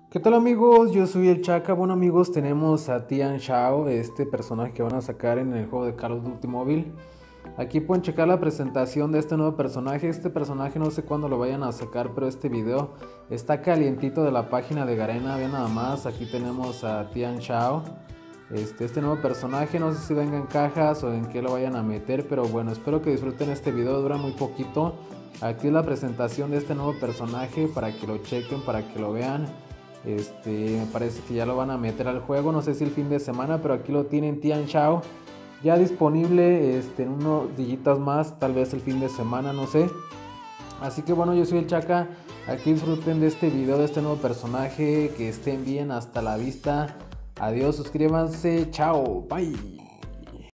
¿Qué tal amigos? Yo soy el Chaka. Bueno amigos, tenemos a Tian Shao, este personaje que van a sacar en el juego de Call of Duty Mobile. Aquí pueden checar la presentación de este nuevo personaje. Este personaje no sé cuándo lo vayan a sacar, pero este video está calientito de la página de Garena. Vean nada más, aquí tenemos a Tian Shao. Este nuevo personaje, no sé si venga en cajas o en qué lo vayan a meter, pero bueno, espero que disfruten este video, dura muy poquito. Aquí es la presentación de este nuevo personaje para que lo chequen, para que lo vean. Me parece que ya lo van a meter al juego, no sé si el fin de semana, pero aquí lo tienen Tian Shao ya disponible en unos dígitos más, tal vez el fin de semana, no sé. Así que bueno, yo soy el Chaka, aquí disfruten de este video, de este nuevo personaje, que estén bien, hasta la vista, adiós, suscríbanse, chao, bye.